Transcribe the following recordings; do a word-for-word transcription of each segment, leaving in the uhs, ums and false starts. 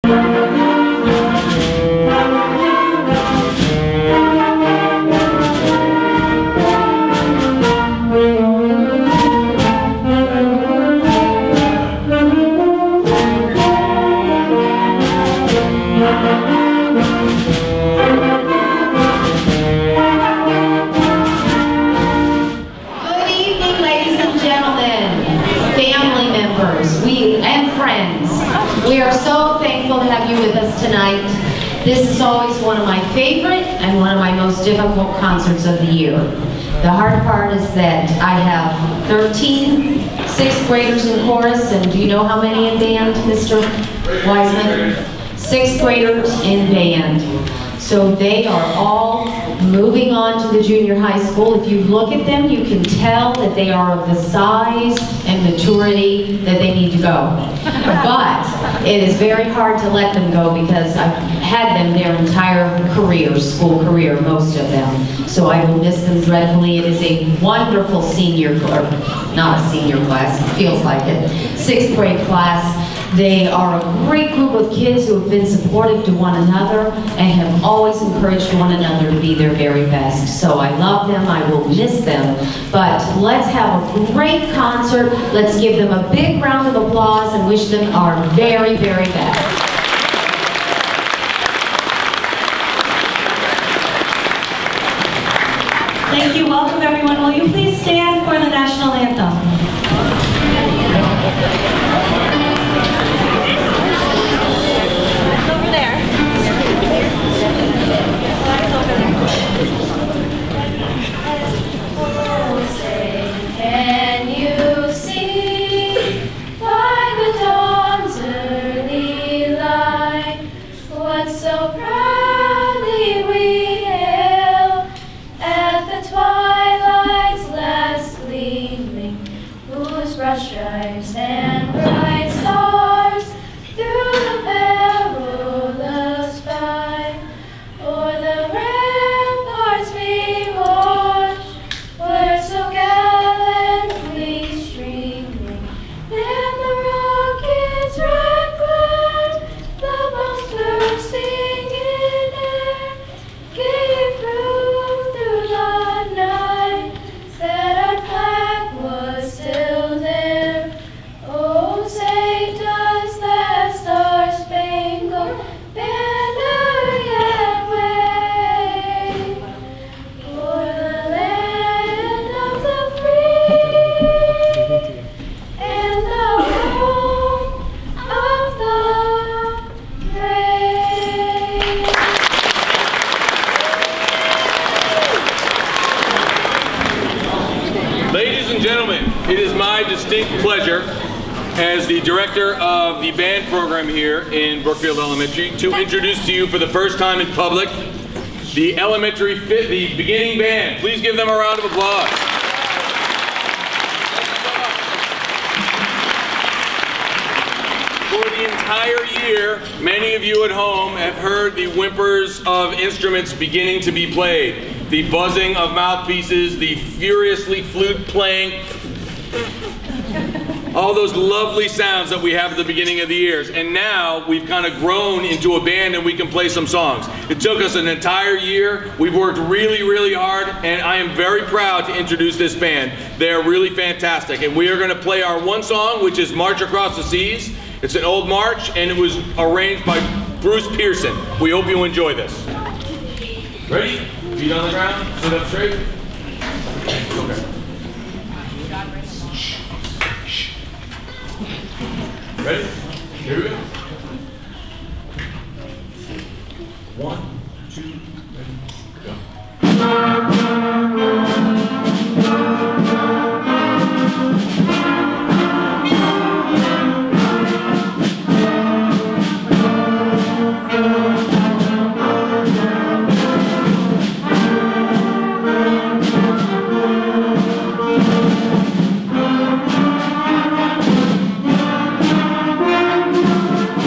We are so thankful to have you with us tonight. This is always one of my favorite and one of my most difficult concerts of the year. The hard part is that I have thirteen sixth graders in chorus, and do you know how many in band, Mister Wiseman? Sixth graders in band. So they are all moving on to the junior high school. If you look at them, you can tell that they are of the size and maturity that they need to go. But it is very hard to let them go because I've had them their entire career, school career, most of them. So I will miss them dreadfully. It is a wonderful senior, or not a senior class, it feels like it, sixth grade class. They are a great group of kids who have been supportive to one another and have always encouraged one another to be their very best. So I love them, I will miss them, but let's have a great concert. Let's give them a big round of applause and wish them our very, very best. Thank you. Welcome, everyone. Will you please stand for the national anthem? Stripes and bright stars through the perilous fight, o'er the ramparts we watched were so gallantly streaming. Then the rockets' red glare, the bombs bursting in air, gave proof through the night that our flag was still there. Oh, say does that star-spangled banner yet wave o'er the land of the free and the home of the brave? Ladies and gentlemen, it is my distinct pleasure as the director of the band program here in Brookfield Elementary to introduce to you for the first time in public the elementary fit, the beginning band. Please give them a round of applause. For the entire year, many of you at home have heard the whimpers of instruments beginning to be played. The buzzing of mouthpieces, the furiously flute playing, all those lovely sounds that we have at the beginning of the years. And now we've kind of grown into a band and we can play some songs. It took us an entire year. We've worked really, really hard, and I am very proud to introduce this band. They're really fantastic. And we are going to play our one song, which is March Across the Seas. It's an old march, and it was arranged by Bruce Pearson. We hope you enjoy this. Ready? Feet on the ground, sit up straight. Okay. Ready? Here we go. One, two, three, go. Thank you.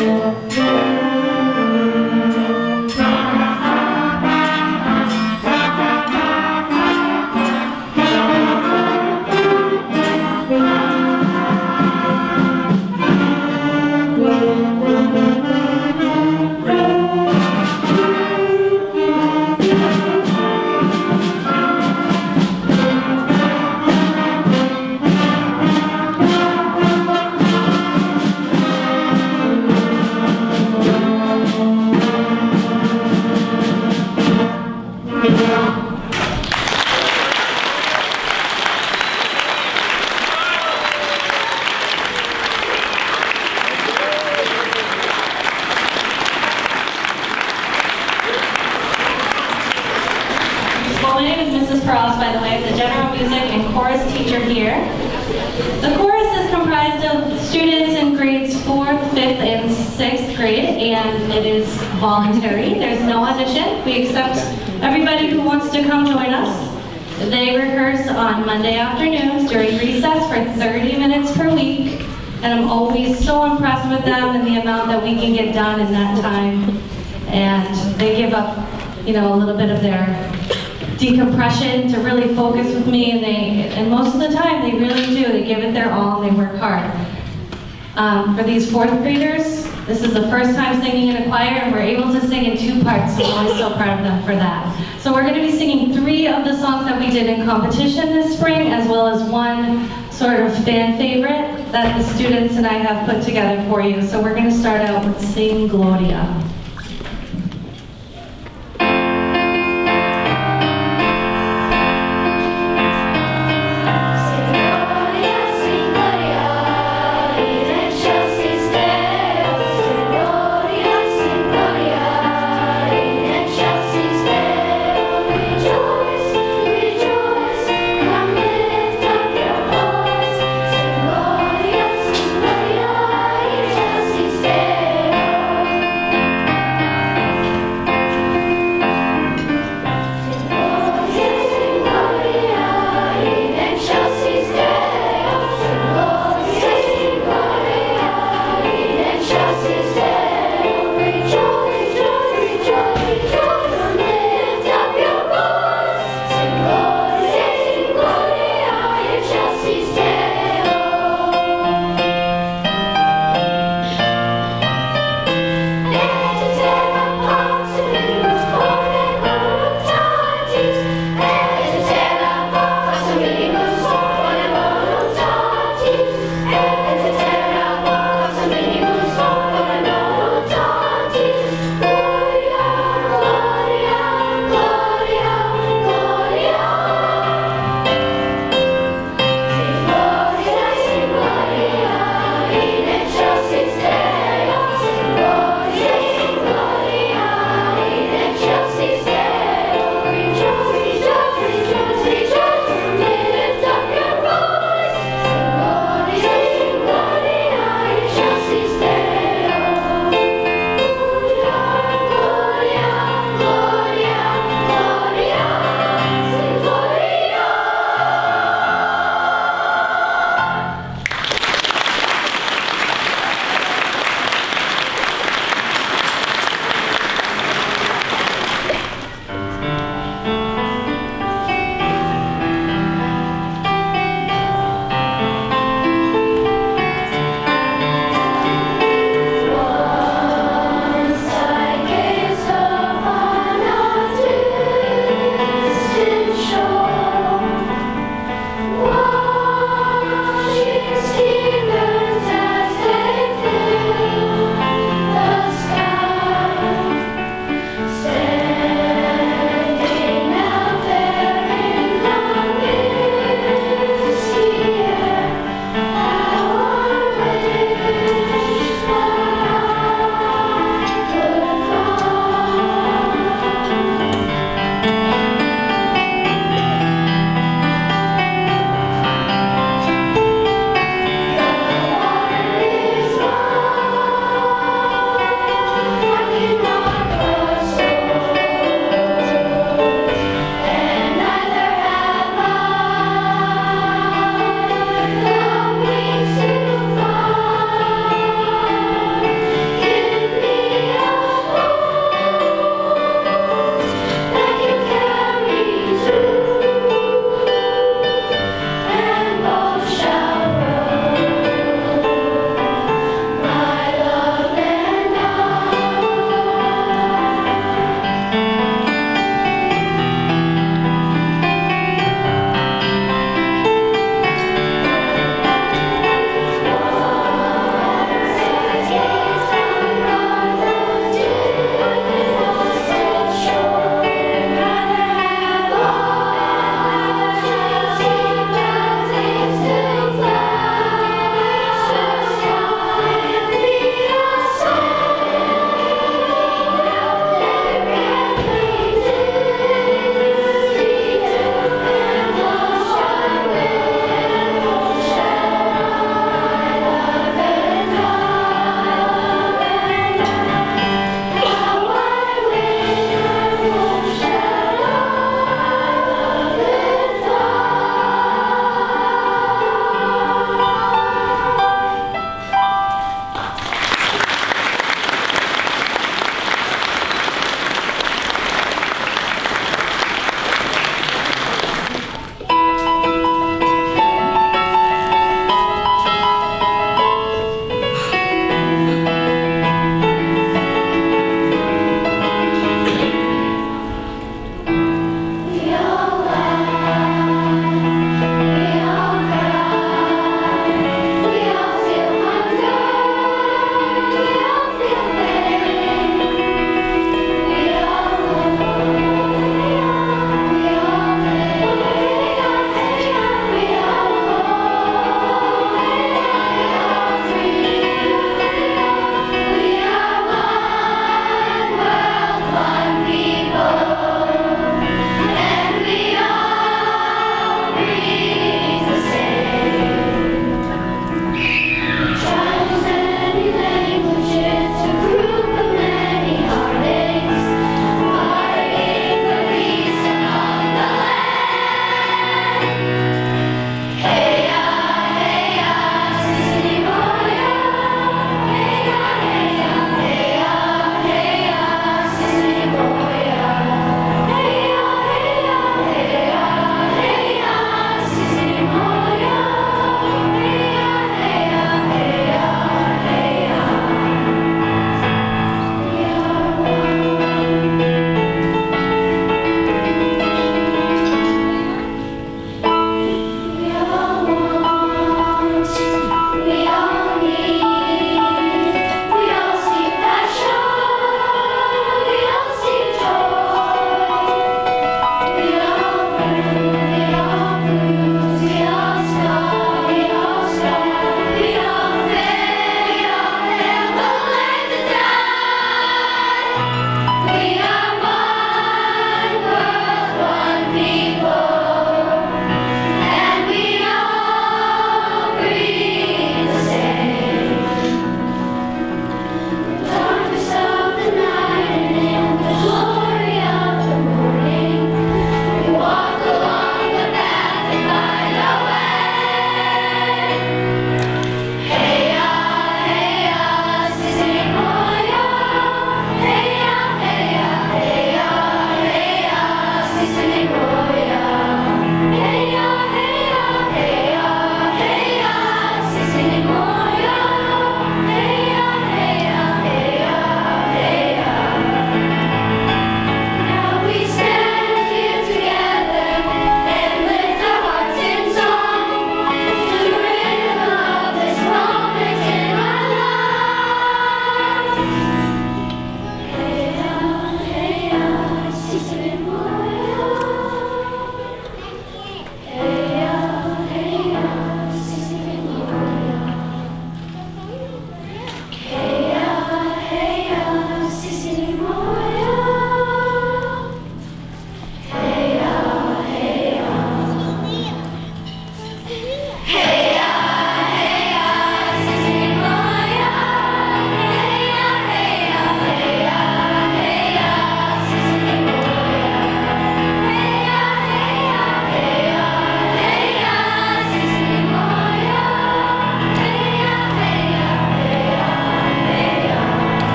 By the way, the general music and chorus teacher here. The chorus is comprised of students in grades fourth, fifth, and sixth grade, and it is voluntary. There's no audition. We accept everybody who wants to come join us. They rehearse on Monday afternoons during recess for thirty minutes per week, and I'm always so impressed with them and the amount that we can get done in that time. And they give up, you know, a little bit of their decompression to really focus with me, and they, and most of the time they really do. They give it their all and they work hard. Um, for these fourth graders, this is the first time singing in a choir, and we're able to sing in two parts, so I'm always so proud of them for that. So we're going to be singing three of the songs that we did in competition this spring, as well as one sort of fan favorite that the students and I have put together for you. So we're going to start out with Sing Gloria. Gloria,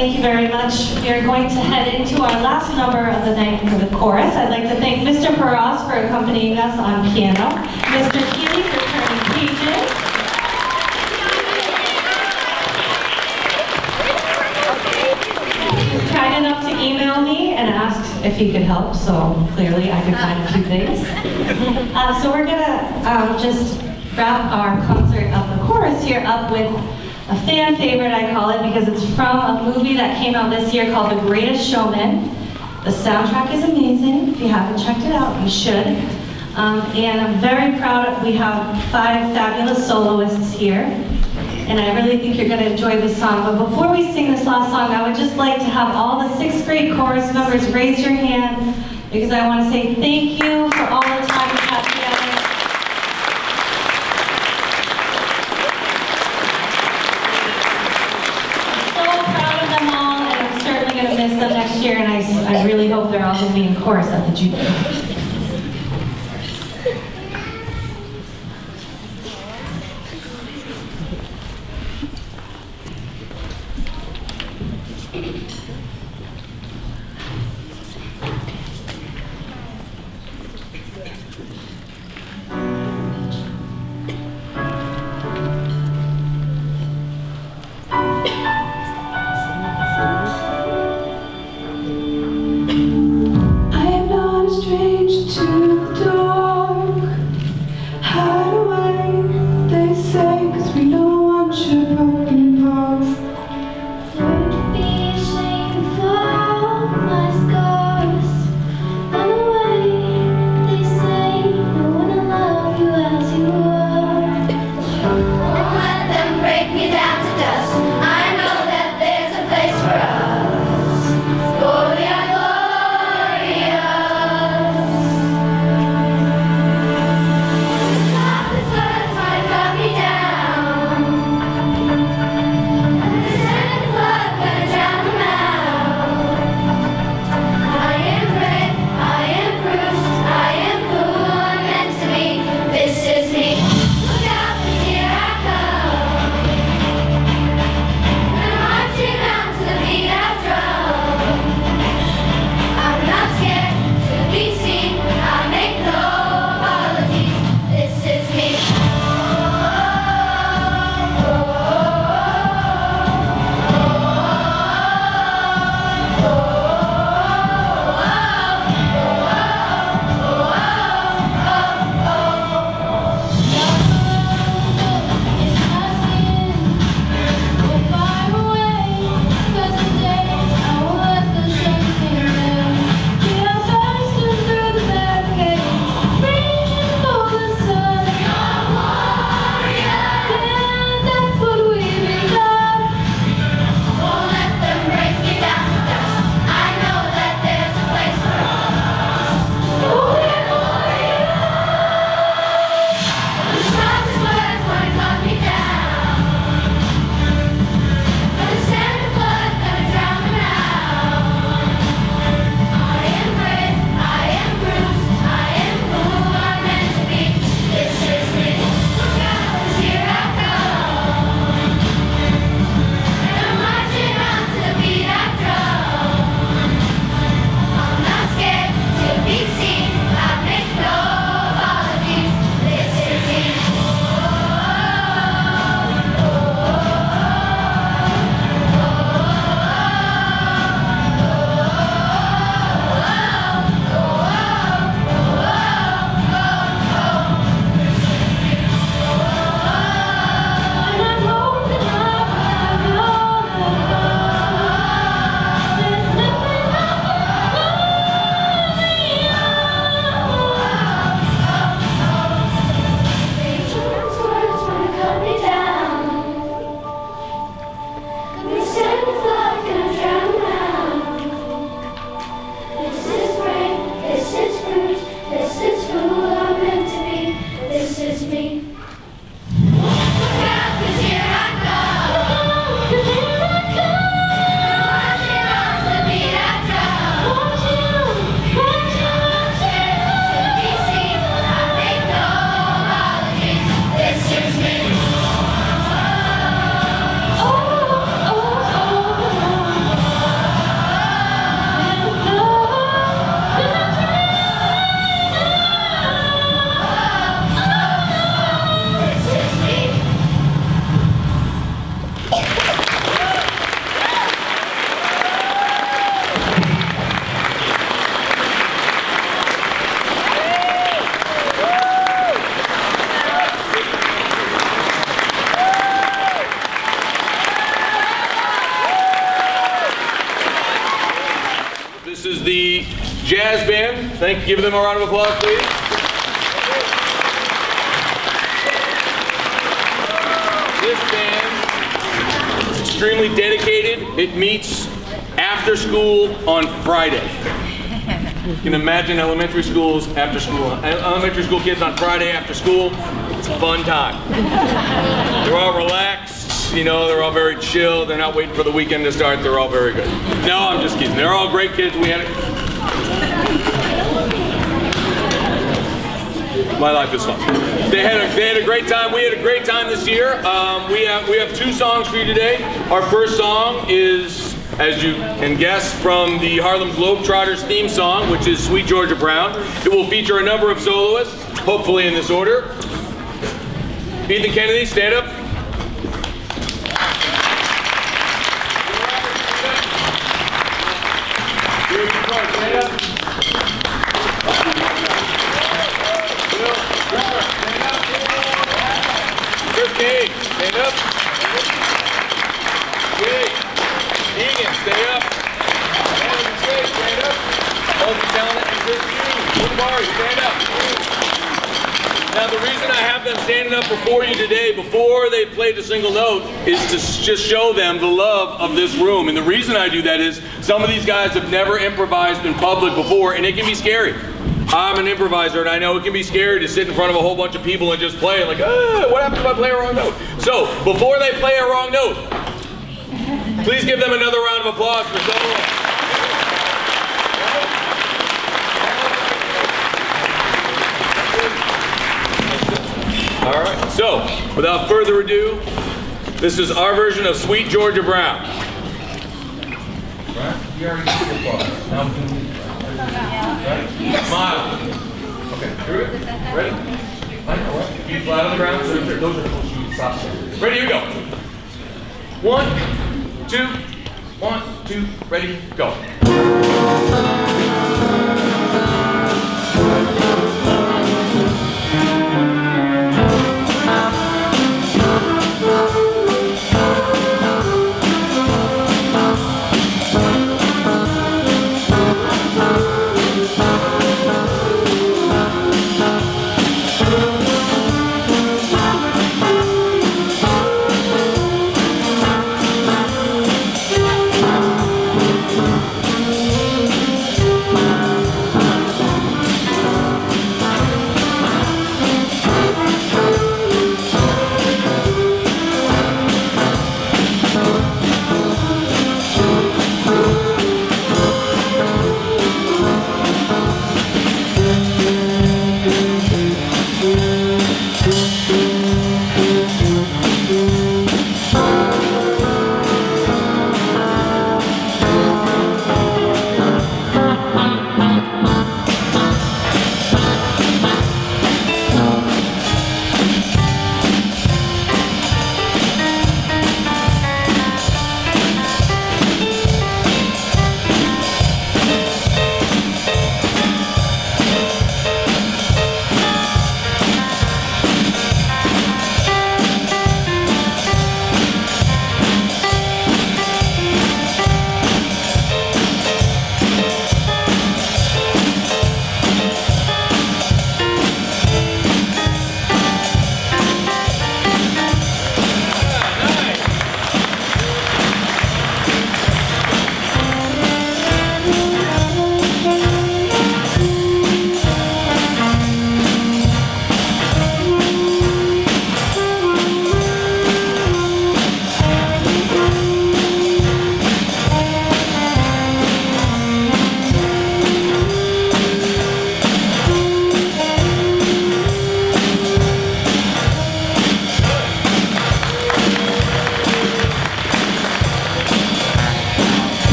thank you very much. We are going to head into our last number of the night for the chorus. I'd like to thank Mister Peros for accompanying us on piano, Mister Keeley for turning pages, he was kind enough to email me and asked if he could help, so clearly I could find a few things. Uh, so we're gonna um, just wrap our concert of the chorus here up with a fan favorite, I call it, because it's from a movie that came out this year called The Greatest Showman. The soundtrack is amazing. If you haven't checked it out, you should. Um, and I'm very proud of, we have five fabulous soloists here. And I really think you're going to enjoy this song. But before we sing this last song, I would just like to have all the sixth grade chorus members raise your hand, because I want to say thank you for all the time we've had together. Miss them next year, and I, I really hope they're all going to be in chorus at the junior. Strange jazz band. Thank you. Give them a round of applause, please. This band is extremely dedicated. It meets after school on Friday. You can imagine elementary schools after school. Elementary school kids on Friday after school. It's a fun time. They're all relaxed, you know, they're all very chill. They're not waiting for the weekend to start. They're all very good. No, I'm just kidding. They're all great kids. We had it. My life is fun. They had a, they had a great time. We had a great time this year. Um, we have we have two songs for you today. Our first song is, as you can guess, from the Harlem Globetrotters theme song, which is Sweet Georgia Brown. It will feature a number of soloists, hopefully in this order. Ethan Kennedy, stand up. Stand up. Christine, stand up. Jake, Egan, stay up. Adam, Jake, stand up. Multi-talent and Christine, Woodbury, stand up. Now the reason I have them standing up before you today, before they played a single note, is to just show them the love of this room. And the reason I do that is some of these guys have never improvised in public before, and it can be scary. I'm an improviser, and I know it can be scary to sit in front of a whole bunch of people and just play, like, ah, what happens if I play a wrong note? So, before they play a wrong note, please give them another round of applause for solo. All right, so, without further ado, this is our version of Sweet Georgia Brown. Right? You already did your part. Now we can... Right? Smile. Okay, here we go. Ready? Feet flat on the ground. So those are cool shoes. Stop. Ready? Here we go. One, two, one, two, ready, go.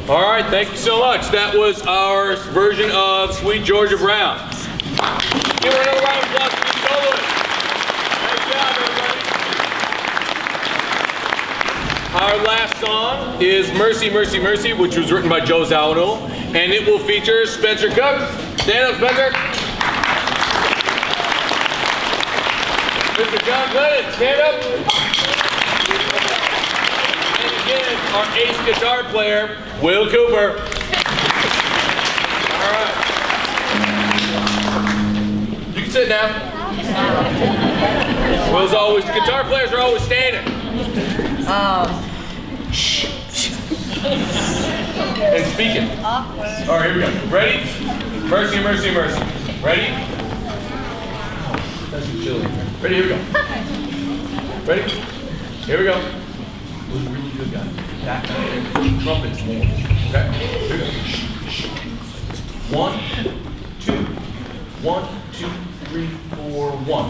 All right, thank you so much. That was our version of Sweet Georgia Brown. Give her another round of applause for the soloist. Nice job, everybody. Our last song is Mercy, Mercy, Mercy, which was written by Joe Zawinul, and it will feature Spencer Cook. Stand up, Spencer. Mister John Glennon, stand up. And again, our ace guitar player, Will Cooper. All right. You can sit now. Will's always, guitar players are always standing. Um. And speaking. Awkward. All right, here we go. Ready? Mercy, mercy, mercy. Ready? That's chilly. Ready? Here we go. Ready? Here we go. Who's a really good guy? That guy. Trumpets more. Okay? Here we go. One, two, one, two, three, four, one.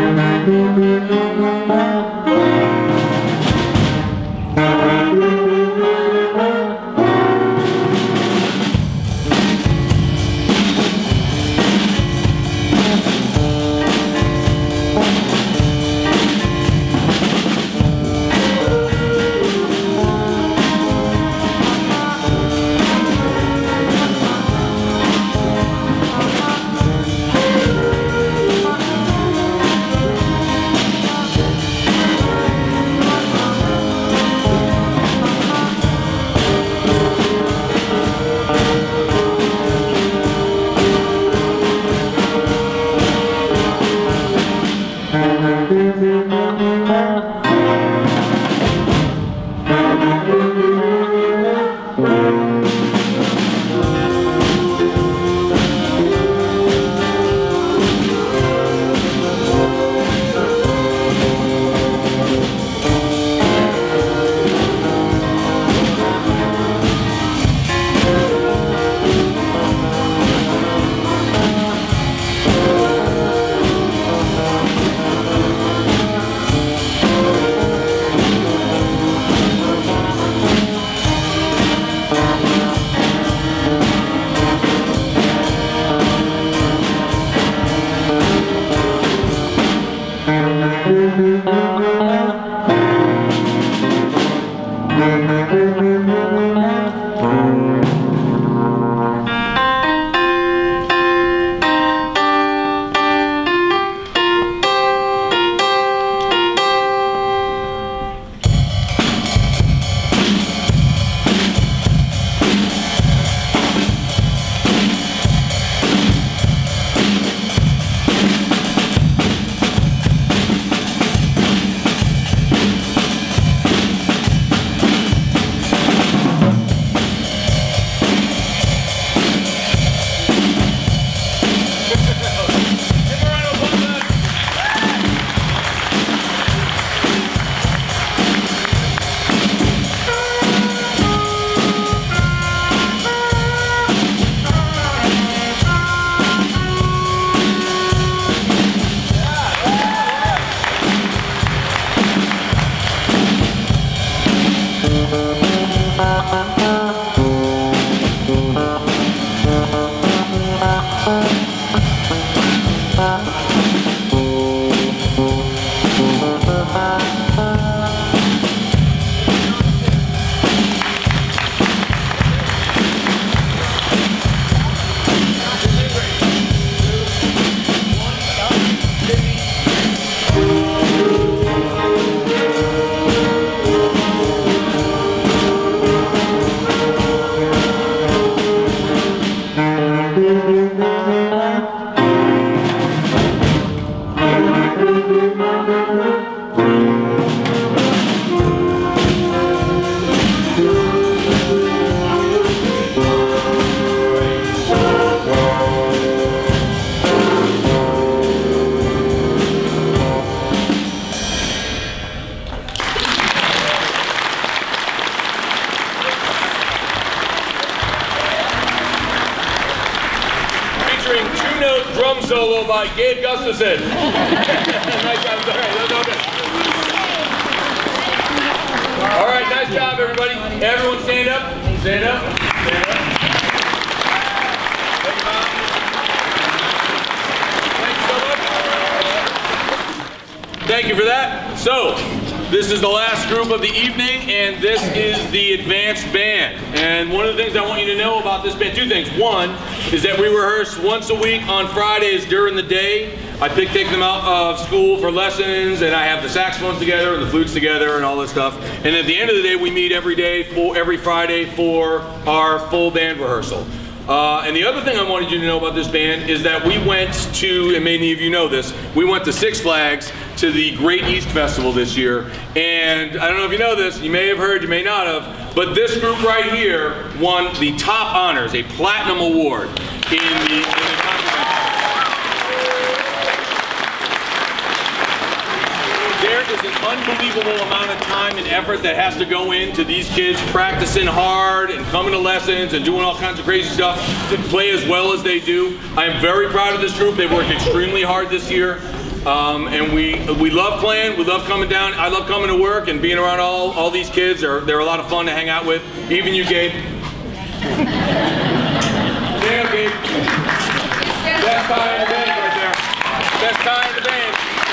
Drum solo by Gabe Gustafson. Nice job. All right, that's okay. All right, nice job, everybody. Everyone stand up. Stand up. So, this is the last group of the evening, and this is the advanced band. And one of the things I want you to know about this band, two things. One is that we rehearse once a week on Fridays during the day. I pick, take them out of school for lessons, and I have the saxophones together and the flutes together and all this stuff. And at the end of the day, we meet every day, for, every Friday for our full band rehearsal. Uh, and the other thing I wanted you to know about this band is that we went to, and many of you know this, we went to Six Flags to the Great East Festival this year. And I don't know if you know this, you may have heard, you may not have, but this group right here won the top honors, a platinum award in the, in the competition. There is an unbelievable amount of time and effort that has to go into these kids practicing hard and coming to lessons and doing all kinds of crazy stuff to play as well as they do. I am very proud of this group. They've worked extremely hard this year. Um, and we we love playing, we love coming down. I love coming to work and being around all, all these kids. They're, they're a lot of fun to hang out with. Even you, Gabe. There, Gabe. Best guy in the band right there. Best guy in the band.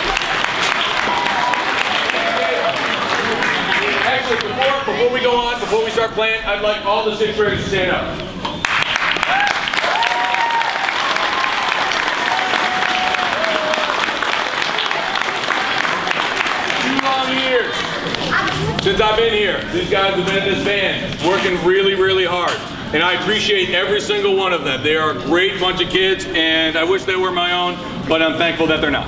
Actually, before, before we go on, before we start playing, I'd like all the sixth graders to stand up. Two long years since I've been here. These guys have been in this band, working really, really hard. And I appreciate every single one of them. They are a great bunch of kids, and I wish they were my own, but I'm thankful that they're not.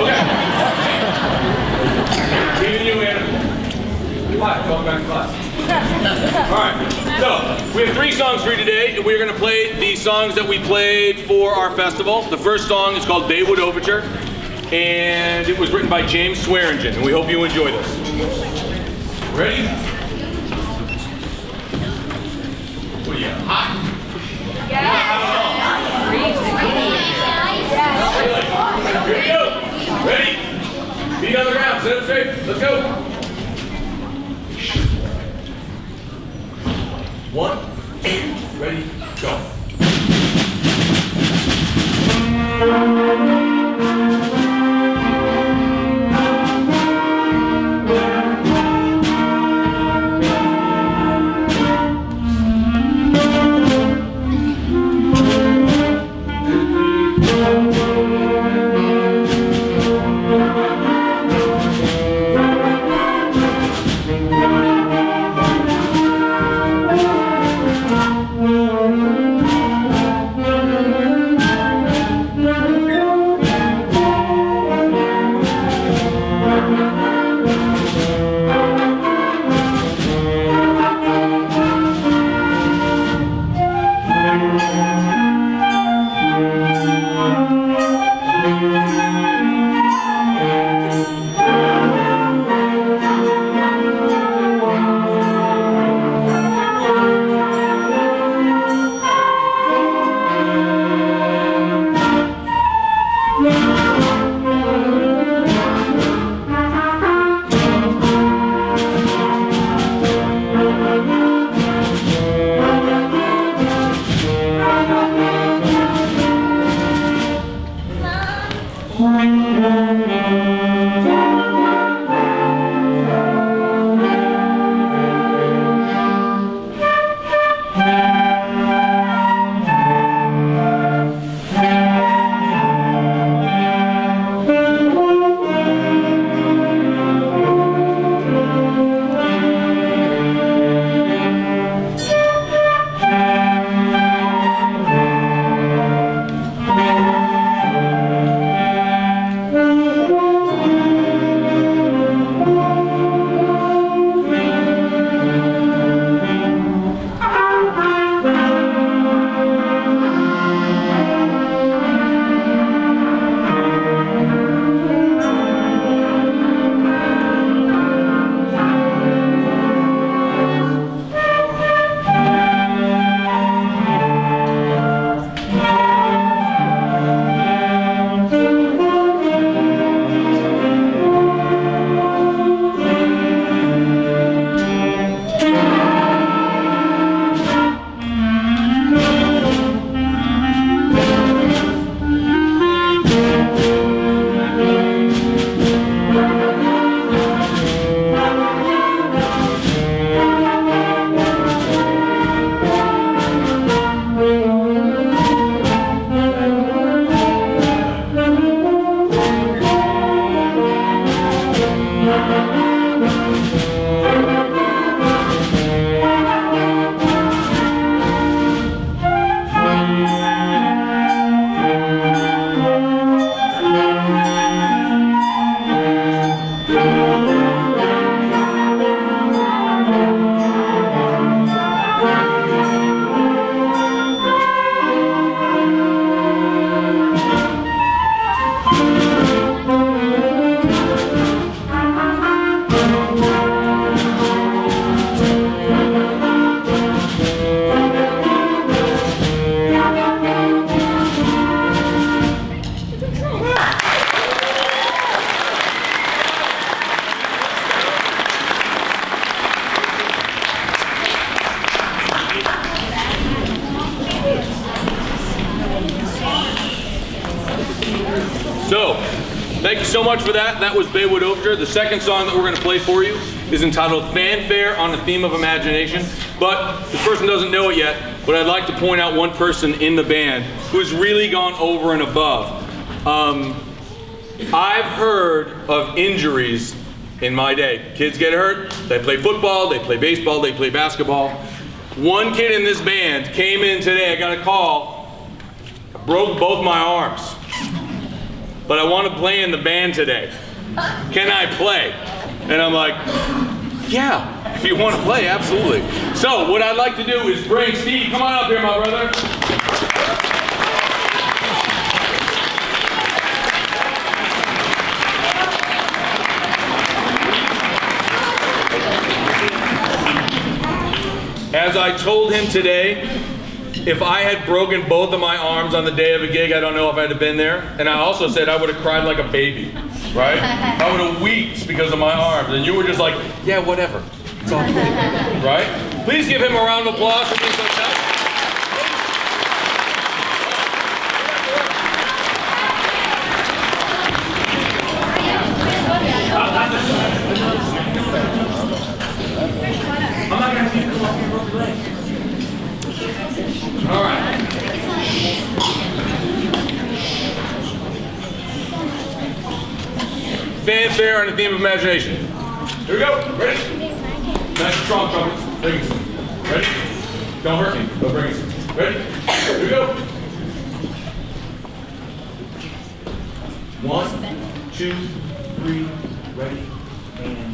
Okay. Even you, Anna. Why? Welcome back to class. All right, so we have three songs for you today, and we're going to play the songs that we played for our festival. The first song is called Baywood Overture, and it was written by James Swearingen, and we hope you enjoy this. Ready? What do you have? Hot? Yeah. Here we go. Ready? Feet on the ground, sit up straight. Let's go. One, two, ready, go. Thank you. so much for that. That was Baywood Overture. The second song that we're going to play for you is entitled Fanfare on the Theme of Imagination. But this person doesn't know it yet, but I'd like to point out one person in the band who's really gone over and above. Um, I've heard of injuries in my day. Kids get hurt, they play football, they play baseball, they play basketball. One kid in this band came in today, I got a call, broke both my arms. But I want to play in the band today. Can I play? And I'm like, yeah, if you want to play, absolutely. So what I'd like to do is bring Steve, come on up here, my brother. As I told him today, if I had broken both of my arms on the day of a gig, I don't know if I'd have been there. And I also said I would have cried like a baby, right? I would have wept because of my arms. And you were just like, yeah, whatever. It's all cool, right? Please give him a round of applause for being so tough. I'm not going to keep you off your broken leg. All right. Fanfare on the theme of imagination. Here we go. Ready? Nice and strong trumpets. Bring it. Ready? Don't hurt me. Don't bring it. Ready? Here we go. One, two, three, ready, and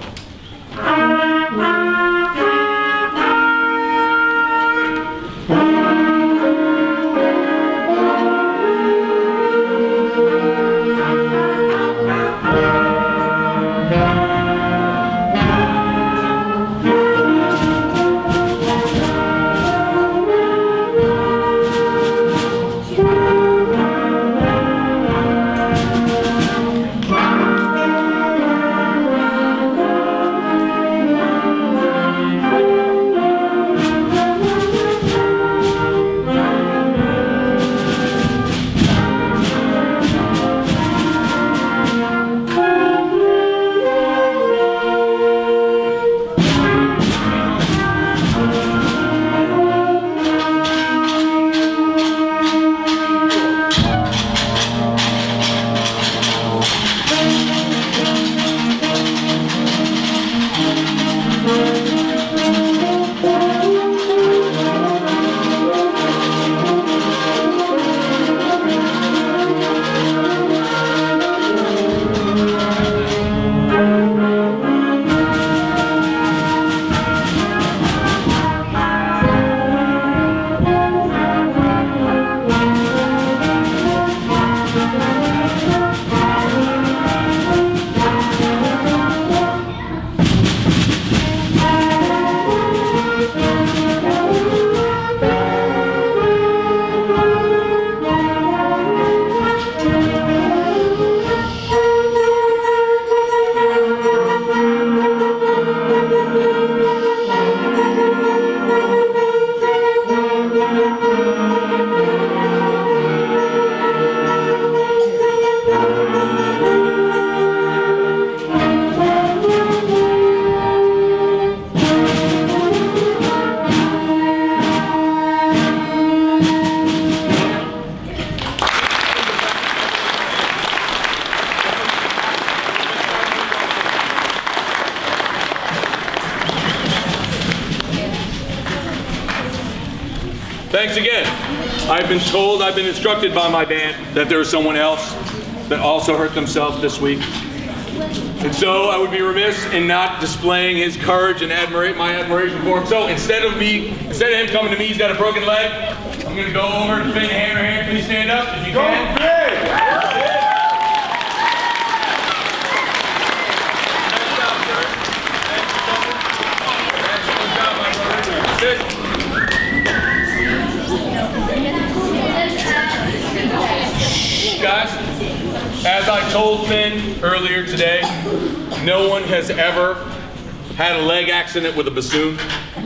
thanks again. I've been told, I've been instructed by my band that there is someone else that also hurt themselves this week. And so I would be remiss in not displaying his courage and admira- my admiration for him. So instead of me, instead of him coming to me, he's got a broken leg, I'm gonna go over to Finn hand or hand. Can you stand up if you can? Go, Guys, as I told Finn earlier today, no one has ever had a leg accident with a bassoon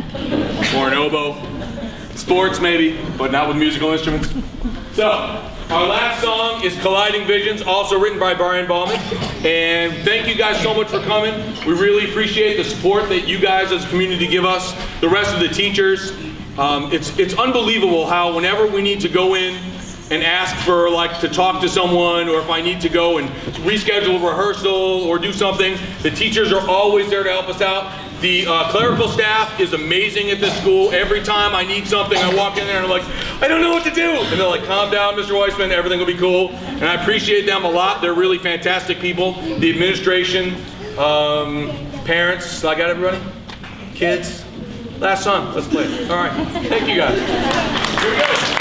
or an oboe. Sports maybe, but not with musical instruments. So, Our last song is Colliding Visions, also written by Brian Ballman. And thank you guys so much for coming. We really appreciate the support that you guys as a community give us, the rest of the teachers. Um, it's, it's unbelievable how whenever we need to go in and ask for like to talk to someone, or if I need to go and reschedule a rehearsal or do something, the teachers are always there to help us out. The uh, clerical staff is amazing at this school. Every time I need something, I walk in there and I'm like, I don't know what to do. And they're like, calm down, Mister Weissman, everything will be cool. And I appreciate them a lot. They're really fantastic people. The administration, um, parents, I got everybody? Kids? Last song, let's play it. All right, thank you guys. Here we go.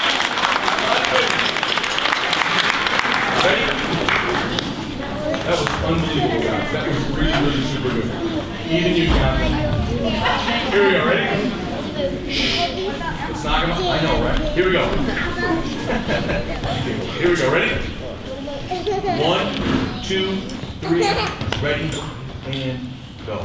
Ready? That was unbelievable, guys. That was really, really super good. Even you, John. Here we go, ready? Let's knock them up. I know, right? Here we go. Here we go, ready? One, two, three, ready, and go.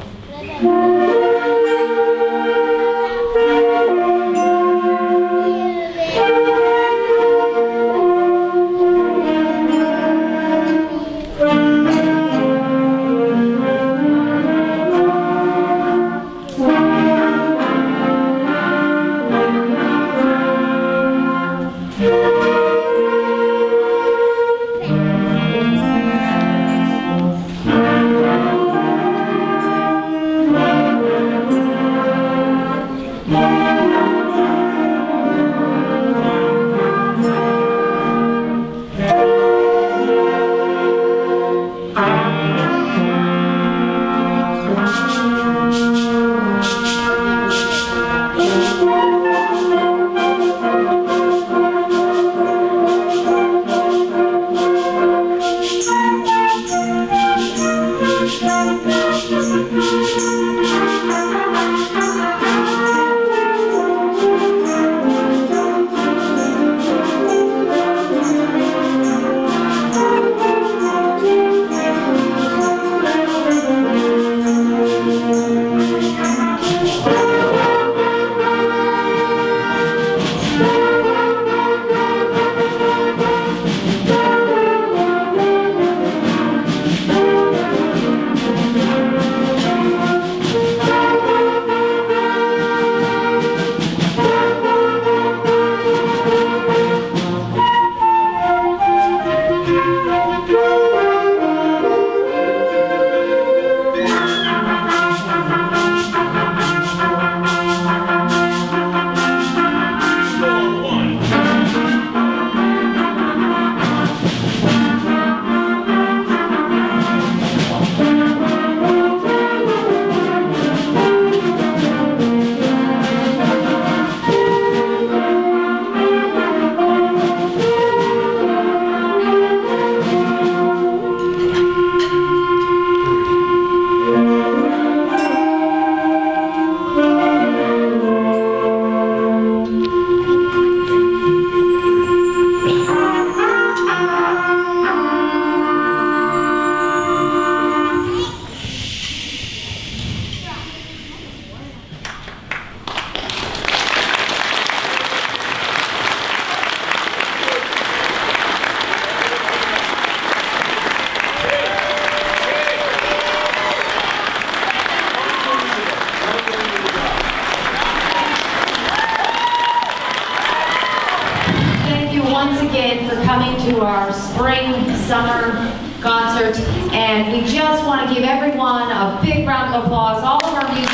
To our spring summer concert, and we just want to give everyone a big round of applause, all of our musicians.